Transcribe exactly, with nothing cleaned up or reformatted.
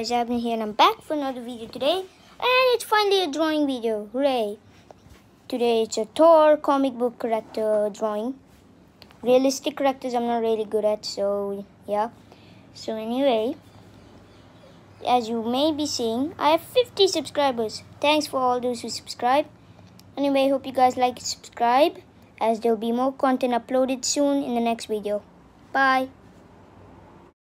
guys, I've been here and I'm back for another video today, and it's finally a drawing video. Hooray! Today it's a Thor comic book character drawing. Realistic characters I'm not really good at, so yeah. So anyway, as you may be seeing, I have fifty subscribers. Thanks for all those who subscribe. Anyway, hope you guys like and subscribe, as there'll be more content uploaded soon in the next video. Bye!